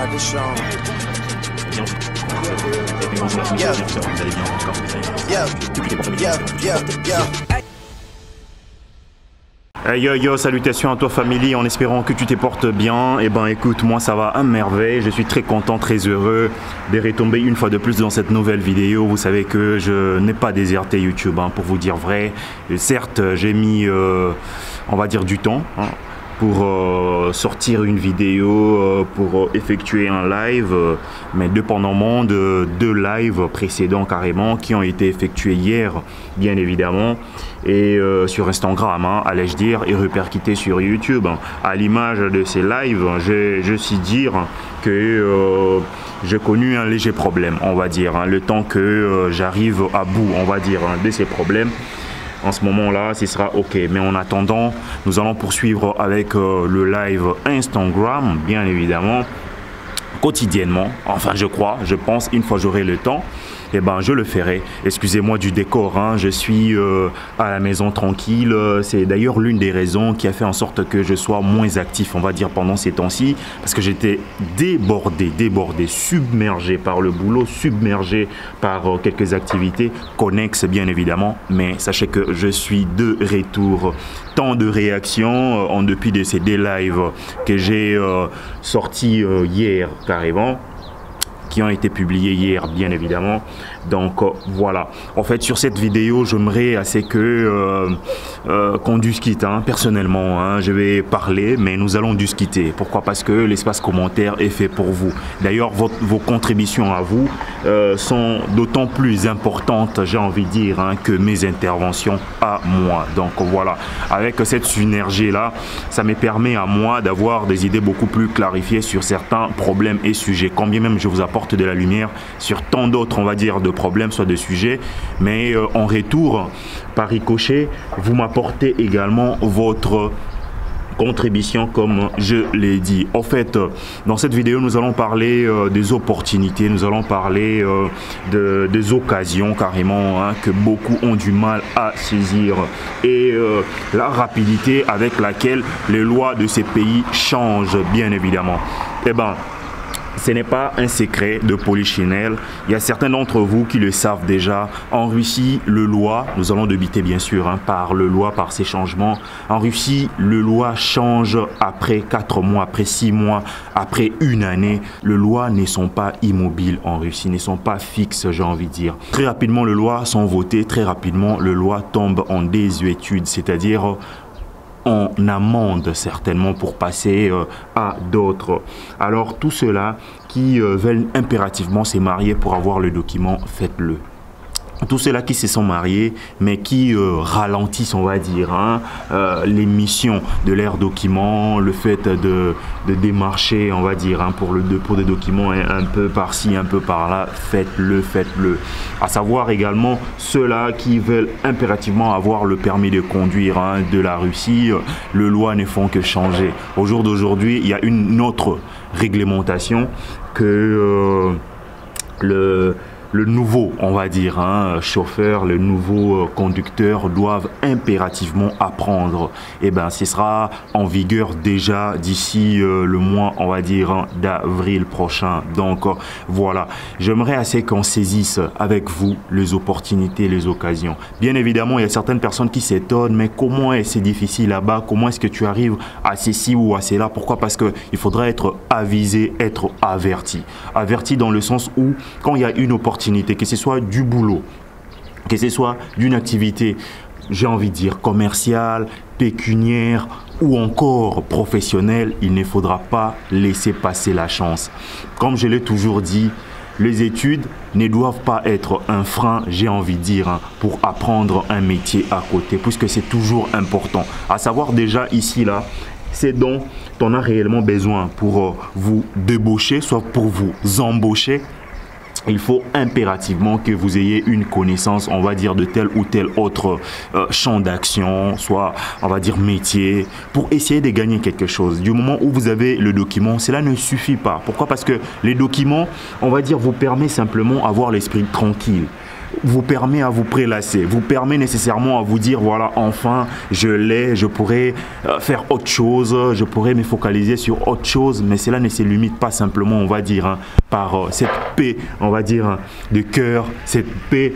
Hey yo yo, salutations à toi famille, en espérant que tu te portes bien. Et ben écoute, moi ça va à merveille, je suis très content, très heureux de retomber une fois de plus dans cette nouvelle vidéo. Vous savez que je n'ai pas déserté YouTube, pour vous dire vrai. Et certes, j'ai mis, on va dire, du temps pour sortir une vidéo, pour effectuer un live, mais dépendamment de deux lives précédents carrément qui ont été effectués hier, bien évidemment, et sur Instagram, allais-je dire, et répercutés sur YouTube. À l'image de ces lives, je suis dire que j'ai connu un léger problème, on va dire, le temps que j'arrive à bout, on va dire, de ces problèmes. En ce moment-là, ce sera OK. Mais en attendant, nous allons poursuivre avec le live Instagram, bien évidemment, quotidiennement. Enfin, je pense, une fois j'aurai le temps, eh ben, je le ferai. Excusez-moi du décor, je suis à la maison tranquille. C'est d'ailleurs l'une des raisons qui a fait en sorte que je sois moins actif, on va dire, pendant ces temps-ci. Parce que j'étais débordé, submergé par le boulot, submergé par quelques activités connexes, bien évidemment. Mais sachez que je suis de retour. Tant de réactions en dépit de ces deux lives que j'ai sortis hier carrément, qui ont été publiés hier, bien évidemment. Donc voilà, en fait sur cette vidéo j'aimerais assez que qu'on discute, personnellement, je vais parler, mais nous allons discuter. Pourquoi? Parce que l'espace commentaire est fait pour vous. D'ailleurs vos contributions à vous sont d'autant plus importantes, j'ai envie de dire, que mes interventions à moi. Donc voilà, avec cette synergie là, ça me permet à moi d'avoir des idées beaucoup plus clarifiées sur certains problèmes et sujets, quand bien même je vous apporte de la lumière sur tant d'autres, on va dire, de problèmes, soit de sujets, mais en retour, par ricochet, vous m'apportez également votre contribution, comme je l'ai dit. En fait, dans cette vidéo, nous allons parler des opportunités, nous allons parler des occasions carrément, que beaucoup ont du mal à saisir, et la rapidité avec laquelle les lois de ces pays changent, bien évidemment. Eh ben, ce n'est pas un secret de Polichinelle. Il y a certains d'entre vous qui le savent déjà. En Russie, le loi, nous allons débiter bien sûr par le loi, par ces changements. En Russie, le loi change après 4 mois, après 6 mois, après une année. Les lois ne sont pas immobiles en Russie, ne sont pas fixes, j'ai envie de dire. Très rapidement, les lois sont votées, très rapidement, les lois tombent en désuétude, c'est-à-dire en amende certainement pour passer à d'autres. Alors tout ceux-là qui veulent impérativement se marier pour avoir le document, faites-le. Tous ceux-là qui se sont mariés, mais qui ralentissent, on va dire, l'émission de leurs documents, le fait de démarcher, on va dire, pour des documents un peu par-ci, un peu par-là, faites-le. À savoir également ceux-là qui veulent impérativement avoir le permis de conduire de la Russie, les lois ne font que changer. Au jour d'aujourd'hui, il y a une autre réglementation que le nouveau, on va dire, chauffeur, le nouveau conducteur doivent impérativement apprendre. Et ben, ce sera en vigueur déjà d'ici le mois, on va dire, d'avril prochain. Donc voilà, j'aimerais assez qu'on saisisse avec vous les opportunités, les occasions. Bien évidemment, il y a certaines personnes qui s'étonnent, mais comment est-ce difficile là-bas? Comment est-ce que tu arrives à ceci ou à cela? Pourquoi? Parce qu'il faudra être avisé, être averti. Averti dans le sens où, quand il y a une opportunité, que ce soit du boulot, que ce soit d'une activité, j'ai envie de dire commerciale, pécuniaire ou encore professionnelle, il ne faudra pas laisser passer la chance. Comme je l'ai toujours dit, les études ne doivent pas être un frein, j'ai envie de dire, pour apprendre un métier à côté, puisque c'est toujours important. À savoir déjà ici, là, c'est dont on a réellement besoin pour vous débaucher, soit pour vous embaucher. Il faut impérativement que vous ayez une connaissance, on va dire, de tel ou tel autre champ d'action, soit, on va dire, métier, pour essayer de gagner quelque chose. Du moment où vous avez le document, cela ne suffit pas. Pourquoi? Parce que les documents, on va dire, vous permettent simplement d'avoir l'esprit tranquille. vous permet à vous prélasser, vous permet nécessairement à vous dire voilà, enfin je l'ai, je pourrais faire autre chose, je pourrais me focaliser sur autre chose, mais cela ne se limite pas simplement, on va dire, hein, par cette paix, on va dire, de cœur, cette paix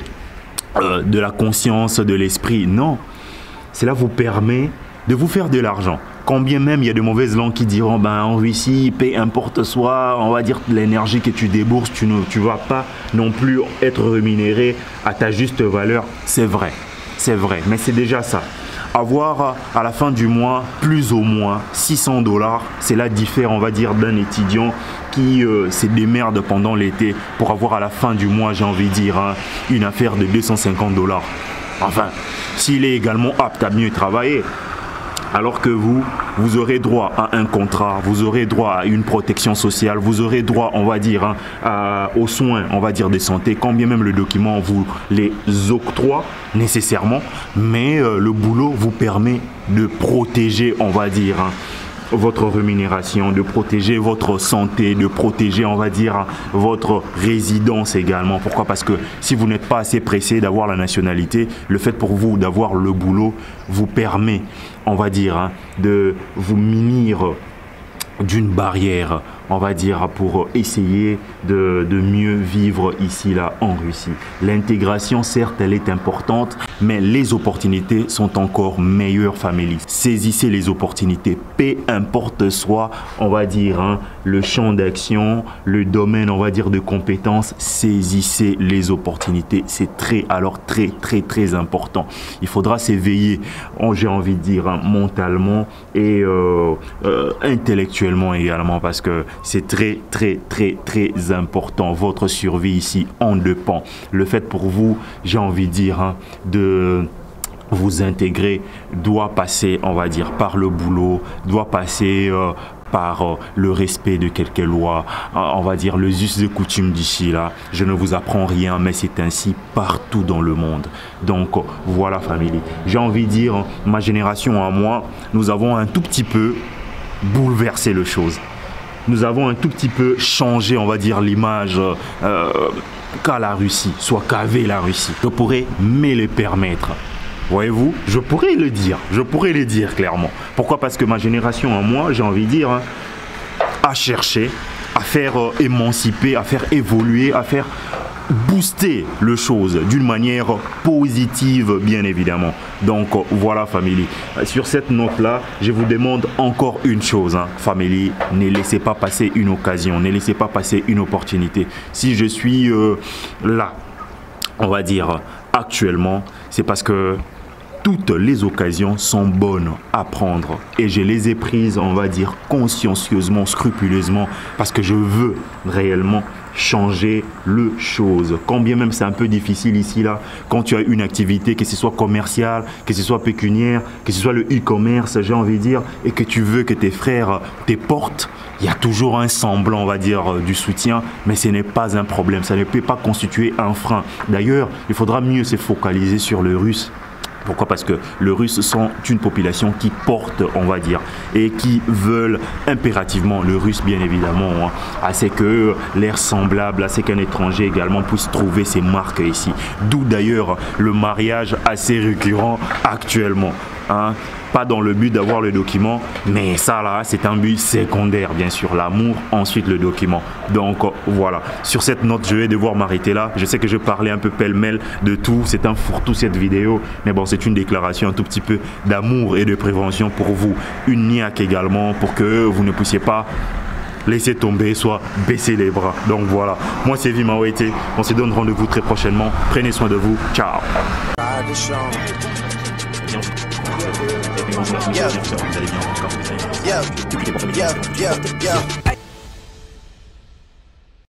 de la conscience, de l'esprit. Non, cela vous permet de vous faire de l'argent. Quand bien même il y a de mauvaises langues qui diront ben en Russie, peu importe soit, on va dire l'énergie que tu débourses, tu ne vas pas non plus être rémunéré à ta juste valeur. C'est vrai, mais c'est déjà ça. Avoir à la fin du mois plus ou moins 600 $, cela diffère, on va dire, d'un étudiant qui se démerde pendant l'été pour avoir à la fin du mois, j'ai envie de dire, hein, une affaire de 250 $. Enfin, s'il est également apte à mieux travailler. Alors que vous aurez droit à un contrat, vous aurez droit à une protection sociale, vous aurez droit, on va dire, hein, aux soins, on va dire, de santé, quand bien même le document vous les octroie nécessairement, mais le boulot vous permet de protéger, on va dire, hein, votre rémunération, de protéger votre santé, de protéger, on va dire, votre résidence également. Pourquoi? Parce que si vous n'êtes pas assez pressé d'avoir la nationalité, le fait pour vous d'avoir le boulot vous permet, on va dire, hein, de vous munir d'une barrière, on va dire, pour essayer de mieux vivre ici, là, en Russie. L'intégration, certes, elle est importante, mais les opportunités sont encore meilleures, famille. Saisissez les opportunités, peu importe soit, on va dire, hein, le champ d'action, le domaine, on va dire, de compétences, saisissez les opportunités. C'est très important. Il faudra s'éveiller, j'ai envie de dire, hein, mentalement et intellectuellement également, parce que c'est très important. Votre survie ici en dépend. Le fait pour vous, j'ai envie de dire, hein, de vous intégrer doit passer, on va dire, par le boulot, doit passer par le respect de quelques lois, on va dire les us et coutumes d'ici là. Je ne vous apprends rien, mais c'est ainsi partout dans le monde. Donc voilà, famille. J'ai envie de dire, ma génération à moi, nous avons un tout petit peu bouleversé les choses. Nous avons un tout petit peu changé, on va dire, l'image qu'a la Russie, soit qu'avait la Russie. Je pourrais me le permettre. Voyez-vous, je pourrais le dire clairement. Pourquoi? Parce que ma génération à moi, j'ai envie de dire, hein, a cherché à faire émanciper, à faire évoluer, à faire booster les choses d'une manière positive, bien évidemment. Donc voilà, famille. Sur cette note-là, je vous demande encore une chose, hein, famille. Ne laissez pas passer une occasion, ne laissez pas passer une opportunité. Si je suis là, on va dire, actuellement, c'est parce que toutes les occasions sont bonnes à prendre et je les ai prises, on va dire, consciencieusement, scrupuleusement, parce que je veux réellement changer les choses. Quand bien même c'est un peu difficile ici, là, quand tu as une activité, que ce soit commerciale, que ce soit pécuniaire, que ce soit le e-commerce, j'ai envie de dire, et que tu veux que tes frères te portent, il y a toujours un semblant, on va dire, du soutien, mais ce n'est pas un problème, ça ne peut pas constituer un frein. D'ailleurs, il faudra mieux se focaliser sur le russe. Pourquoi? Parce que les Russes sont une population qui porte, on va dire, et qui veulent impérativement, le russe bien évidemment, hein, à ce que l'air semblable, à ce qu'un étranger également puisse trouver ses marques ici. D'où d'ailleurs le mariage assez récurrent actuellement. Hein. Pas dans le but d'avoir le document, mais ça là, c'est un but secondaire, bien sûr. L'amour, ensuite le document. Donc voilà. Sur cette note, je vais devoir m'arrêter là. Je sais que je parlais un peu pêle-mêle de tout. C'est un fourre-tout cette vidéo. Mais bon, c'est une déclaration un tout petit peu d'amour et de prévention pour vous. Une niaque également pour que vous ne puissiez pas laisser tomber, soit baisser les bras. Donc voilà. Moi, c'est Vima Wete. On se donne rendez-vous très prochainement. Prenez soin de vous. Ciao. Yeah.